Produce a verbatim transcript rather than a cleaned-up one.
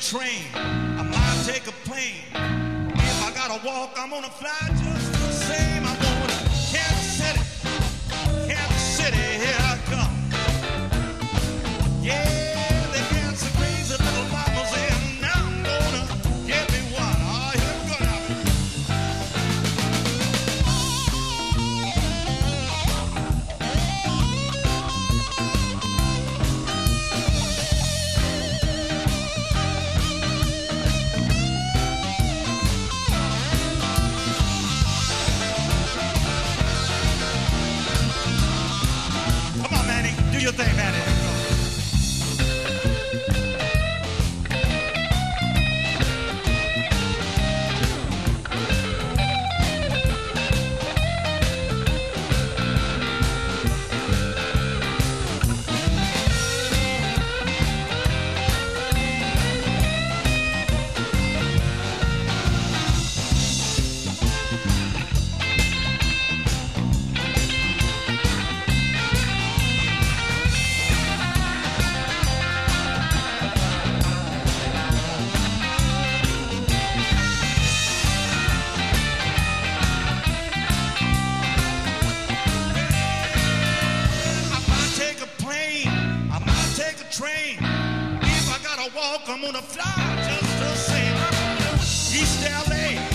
train. I might take a plane. If I gotta walk, I'm gonna fly just the same. I'm going to Kansas City. Kansas City, here I come. Yeah, they dance a crazy little mamas in. Now I'm gonna get me one. Oh, here we go now. Come on, Manny, do your thing, Manny. Train. If I gotta walk, I'm gonna fly just the same. I'm going to East L A